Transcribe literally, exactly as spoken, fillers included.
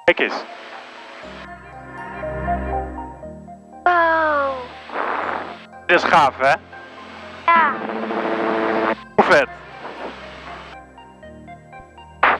Kijk eens. Wow. Dit is gaaf, hè? Ja. Hoe vet.